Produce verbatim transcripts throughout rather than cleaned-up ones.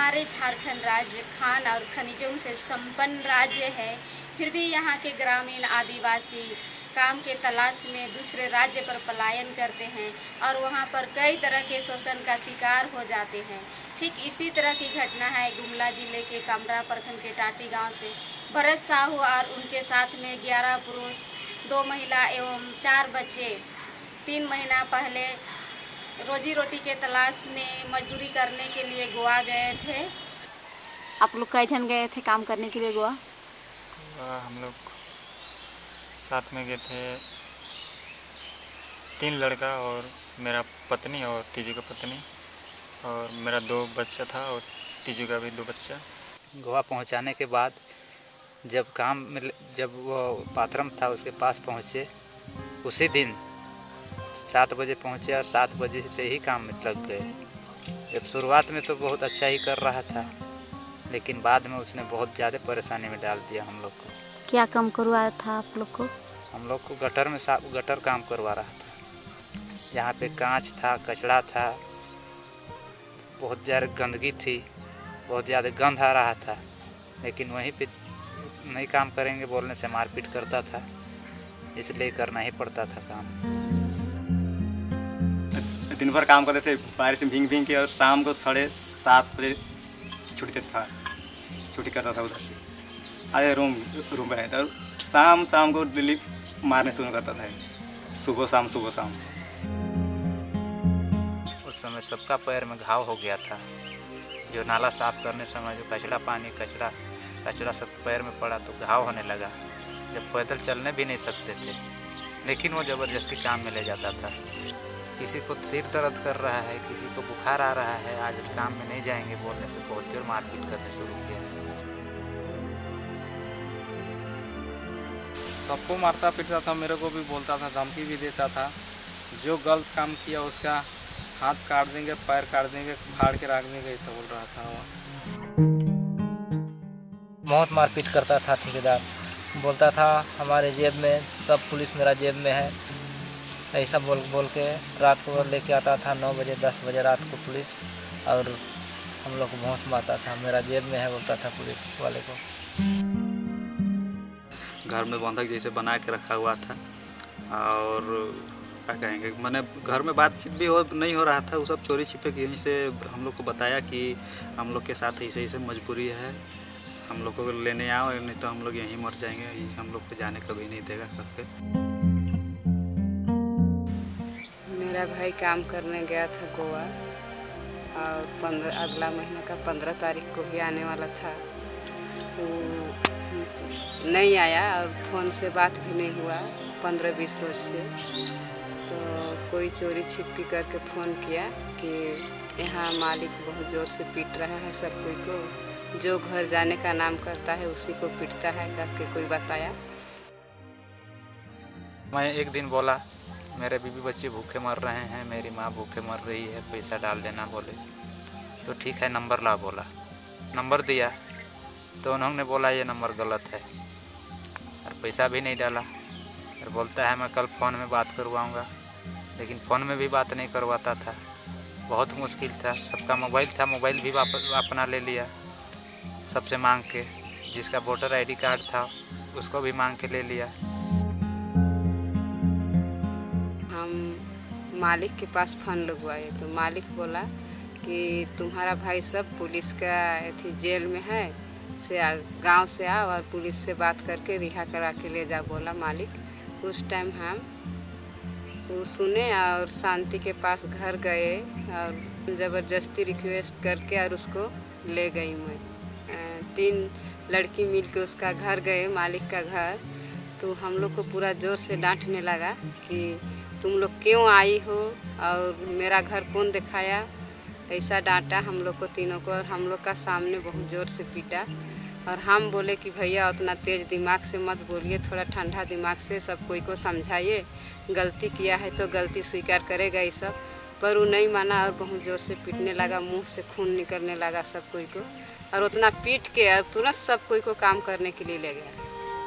हमारे झारखंड राज्य खान और खनिजों से संपन्न राज्य है, फिर भी यहाँ के ग्रामीण आदिवासी काम के तलाश में दूसरे राज्य पर पलायन करते हैं और वहाँ पर कई तरह के शोषण का शिकार हो जाते हैं। ठीक इसी तरह की घटना है गुमला जिले के कामरा प्रखंड के टाटी गांव से। भरत साहू और उनके साथ में ग्यारह पुरुष, दो महिला एवं चार बच्चे तीन महीना पहले रोजी रोटी के तलाश में मजदूरी करने के लिए गोवा गए थे। आप लोग कई जन गए थे काम करने के लिए गोवा? हम लोग साथ में गए थे, तीन लड़का और मेरा पत्नी और तीजू का पत्नी और मेरा दो बच्चा था और तीजू का भी दो बच्चा। गोवा पहुंचाने के बाद जब काम में जब वो पात्रम था उसके पास पहुंचे, उसी दिन सात बजे पहुंचे और सात बजे से ही काम में लग गए। जब शुरुआत में तो बहुत अच्छा ही कर रहा था, लेकिन बाद में उसने बहुत ज़्यादा परेशानी में डाल दिया हम लोग को। क्या काम करवाया था आप लोग को? हम लोग को गटर में साफ गटर काम करवा रहा था। यहाँ पे कांच था, कचड़ा था, बहुत ज़्यादा गंदगी थी, बहुत ज़्यादा गंध आ रहा था, लेकिन वहीं पे नहीं काम करेंगे बोलने से मारपीट करता था, इसलिए करना ही पड़ता था काम। दिन भर काम करते थे बारिश में भींग भींग के, और शाम को साढ़े सात बजे छुट्टी था छुट्टी करता था उधर से। आए रूम रूम पे था, शाम शाम को दिल्ली मारने शुरू करता था, सुबह शाम सुबह शाम। उस समय सबका पैर में घाव हो गया था। जो नाला साफ करने समय जो कचरा पानी कचरा कचरा सब पैर में पड़ा तो घाव होने लगा। जब पैदल चलने भी नहीं सकते थे, लेकिन वो ज़बरदस्ती काम में ले जाता था। किसी को सिर दर्द कर रहा है, किसी को बुखार आ रहा है, आज काम में नहीं जाएंगे बोलने से बहुत जोर मारपीट करने शुरू किया। सबको मारता पीटता था, मेरे को भी बोलता था, धमकी भी देता था। जो गलत काम किया उसका हाथ काट देंगे, पैर काट देंगे, फाड़ के रख देंगे, ऐसा बोल रहा था वो। बहुत मारपीट करता था ठेकेदार। बोलता था हमारे जेब में सब पुलिस मेरा जेब में है, ऐसा बोल बोल के रात को लेके आता था नौ बजे दस बजे रात को पुलिस, और हम लोग को बहुत मारता था। मेरा जेब में है बोलता था पुलिस वाले को। घर में बंधक जैसे बना के रखा हुआ था, और क्या कहेंगे, मैंने घर में बातचीत भी हो नहीं हो रहा था, वो सब चोरी छिपे के यहीं से हम लोग को बताया कि हम लोग के साथ ऐसे ऐसे मजबूरी है, हम लोग को लेने आओ, नहीं तो हम लोग यहीं मर जाएंगे, हम लोग को जाने कभी नहीं देगा करके। मेरा भाई काम करने गया था गोवा, और पंद्रह अगला महीने का पंद्रह तारीख को भी आने वाला था। तो नहीं आया और फ़ोन से बात भी नहीं हुआ पंद्रह बीस रोज से। तो कोई चोरी छिपकी करके फ़ोन किया कि यहाँ मालिक बहुत ज़ोर से पीट रहा है सब कोई को, जो घर जाने का नाम करता है उसी को पीटता है करके कोई बताया। मैं एक दिन बोला मेरे बीवी बच्चे भूखे मर रहे हैं, मेरी माँ भूखे मर रही है, पैसा डाल देना। बोले तो ठीक है नंबर ला। बोला नंबर दिया तो उन्होंने बोला ये नंबर गलत है, और पैसा भी नहीं डाला। और बोलता है मैं कल फ़ोन में बात करवाऊँगा, लेकिन फ़ोन में भी बात नहीं करवाता था। बहुत मुश्किल था। सबका मोबाइल था, मोबाइल भी वापस अपना ले लिया सबसे मांग के। जिसका वोटर आईडी कार्ड था उसको भी मांग के ले लिया। हम मालिक के पास फ़ोन लगवाए तो मालिक बोला कि तुम्हारा भाई सब पुलिस का थी जेल में है, से गांव से आओ और पुलिस से बात करके रिहा करा के ले जा, बोला मालिक। उस टाइम हम वो सुने और शांति के पास घर गए और ज़बरदस्ती रिक्वेस्ट करके और उसको ले गई। मैं तीन लड़की मिलके उसका घर गए, मालिक का घर। तो हम लोग को पूरा ज़ोर से डांटने लगा कि तुम लोग क्यों आई हो और मेरा घर कौन दिखाया, ऐसा डांटा हम लोग को तीनों को, और हम लोग का सामने बहुत ज़ोर से पीटा। और हम बोले कि भैया उतना तेज़ दिमाग से मत बोलिए, थोड़ा ठंडा दिमाग से सब कोई को समझाइए, गलती किया है तो गलती स्वीकार करेगा ये सब। पर वो नहीं माना और बहुत ज़ोर से पीटने लगा, मुंह से खून निकलने लगा सब कोई को, और उतना पीट के और तुरंत सब कोई को काम करने के लिए ले गया।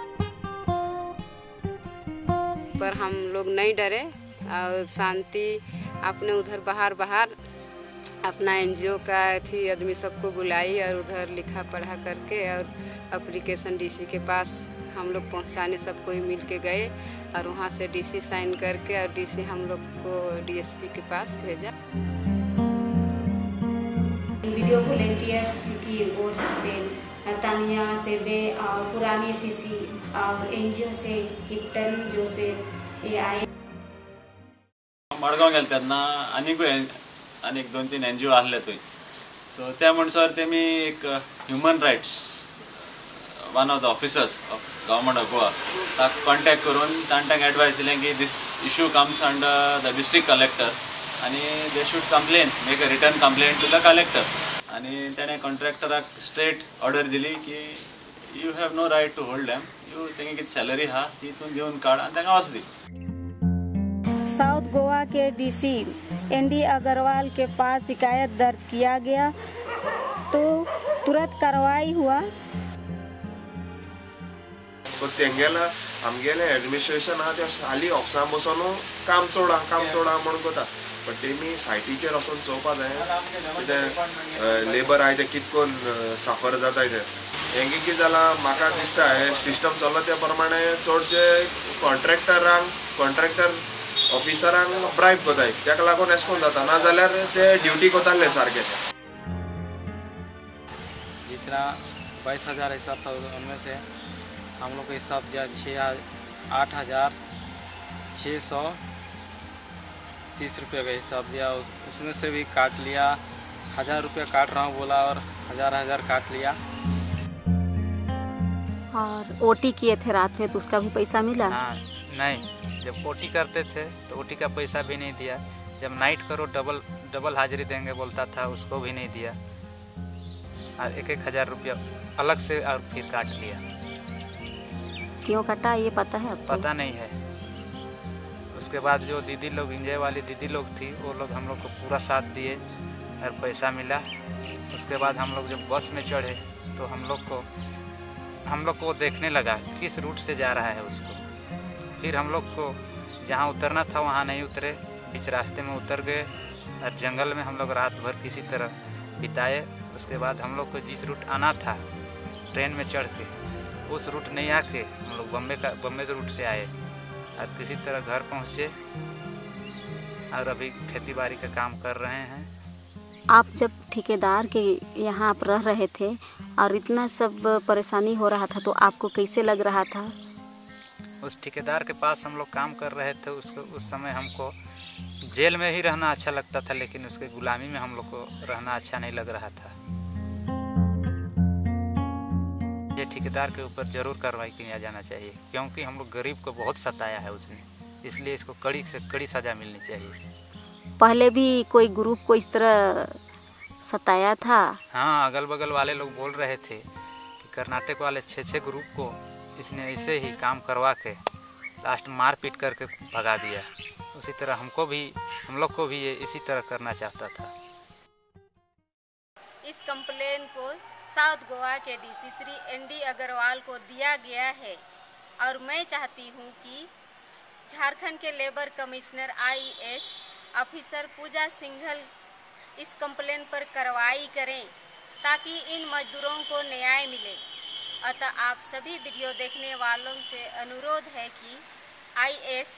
पर हम लोग नहीं डरे और शांति अपने उधर बाहर बाहर अपना एनजीओ का थी आदमी सबको बुलाई और उधर लिखा पढ़ा करके और एप्लीकेशन डीसी के पास हम लोग पहुंचाने सब कोई मिल के गए और वहां से डीसी साइन करके और डीसी हम लोग को डीएसपी के पास भेजा। वीडियो वॉलेंटियर्स की ओर से तानिया सेबे और पुरानी सीसी और एनजीओ से कैप्टन जो से ये आए मडगांव गेले तेन्ना आनीक आनीक दोन तीन एनजीओ आहले थंय सो त्या म्हणसर तेमी एक human rights one of the officers of government of Goa ताका कॉन्टॅक्ट करून ताणें तांकां एडवायस दिलें की this issue comes under the district collector आनी they should complain make a return complaint to the collector आनी ताणें कॉन्ट्रॅक्टराक स्ट्रेट ऑर्डर दिली की you have no right to hold them you तेंगे कितें सॅलरी आहा ती तूं घेवन काड आनी तांकां वच दी। साउथ गोवा के डीसी एनडी अग्रवाल के पास शिकायत दर्ज किया गया तो तुरंत कार्रवाई हुआ। सो तेंगेला आमगेले एडमिनिस्ट्रेशन आहा ते हाली ऑफिसां बसून काम चोडा काम चोडा म्हणून कोता बट तेमी सायटीचेर वचून चोवपा जाय कितें लेबर आहाय ते कितकोन साफर जाताय ते हेंगे कितें जालां म्हाका दिसता हे सिस्टम चल्ला त्या प्रमाणे चडशे कॉन्ट्रॅक्टरांक कॉन्ट्रॅक्टर ऑफिसरांक ब्रायब कोताय ताका लागून एश कोन जाता ना जाल्यार ते ड्युटी कोताले सारके। जितना बाईस हज़ार हिसाब था उनमें से हम लोग को हिसाब दिया छः आठ हज़ार छः सौ तीस रुपये का हिसाब दिया उस, उसमें से भी काट लिया हज़ार रुपये काट रहा हूँ बोला और हज़ार हज़ार काट लिया। और ओटी किए थे रात में तो उसका भी पैसा मिला? हाँ नहीं, जब ओटी करते थे तो ओटी का पैसा भी नहीं दिया, जब नाइट करो डबल डबल हाजिरी देंगे बोलता था उसको भी नहीं दिया और एक एक हज़ार रुपया अलग से और फिर काट लिया। क्यों काटा ये पता है आपको? पता नहीं है। उसके बाद जो दीदी लोग इंजॉय वाली दीदी लोग थी वो लोग हम लोग को पूरा साथ दिए और पैसा मिला। उसके बाद हम लोग जब बस में चढ़े तो हम लोग को हम लोग को देखने लगा किस रूट से जा रहा है उसको। फिर हम लोग को जहाँ उतरना था वहाँ नहीं उतरे, बीच रास्ते में उतर गए और जंगल में हम लोग रात भर किसी तरह बिताए। उसके बाद हम लोग को जिस रूट आना था ट्रेन में चढ़ के उस रूट नहीं आके हम लोग बम्बे का बम्बे के रूट से आए और किसी तरह घर पहुँचे और अभी खेती बाड़ी का काम कर रहे हैं। आप जब ठेकेदार के यहाँ आप रह रहे थे और इतना सब परेशानी हो रहा था तो आपको कैसे लग रहा था? उस ठेकेदार के पास हम लोग काम कर रहे थे, उसको उस समय हमको जेल में ही रहना अच्छा लगता था, लेकिन उसके गुलामी में हम लोग को रहना अच्छा नहीं लग रहा था। ये ठेकेदार के ऊपर ज़रूर कार्रवाई किया जाना चाहिए क्योंकि हम लोग गरीब को बहुत सताया है उसने, इसलिए इसको कड़ी से कड़ी सज़ा मिलनी चाहिए। पहले भी कोई ग्रुप को इस तरह सताया था? हाँ, अगल बगल वाले लोग बोल रहे थे कि कर्नाटक वाले छः छः ग्रुप को इसने ऐसे ही काम करवा के लास्ट मार पीट करके भगा दिया। उसी तरह हमको भी हम लोग को भी ये इसी तरह करना चाहता था। इस कंप्लेन को साउथ गोवा के डीसी श्री एनडी अग्रवाल को दिया गया है और मैं चाहती हूँ कि झारखंड के labour commissioner IAS officer Puja Singhal इस कंप्लेन पर कार्रवाई करें ताकि इन मजदूरों को न्याय मिले। अतः आप सभी वीडियो देखने वालों से अनुरोध है कि आईएएस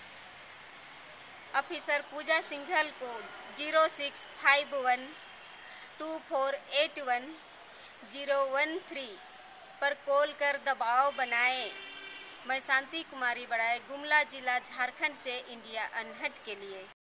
ऑफिसर पूजा सिंघल को zero six five one two four eight one zero one three पर कॉल कर दबाव बनाएं। मैं शांति कुमारी बड़ाई, गुमला जिला, झारखंड से इंडिया अनहट के लिए।